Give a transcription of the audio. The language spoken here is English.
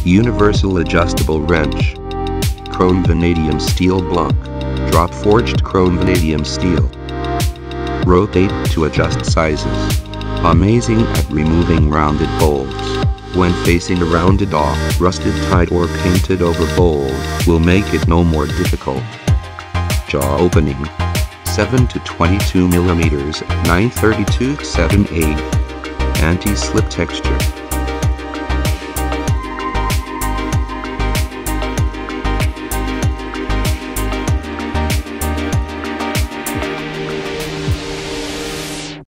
Universal adjustable wrench. Chrome vanadium steel block. Drop forged chrome vanadium steel. Rotate to adjust sizes. Amazing at removing rounded bolts. When facing a rounded off, rusted tied or painted over bowl, will make it no more difficult. Jaw opening. 7 to 22 mm, 932/7/8. Anti-slip texture.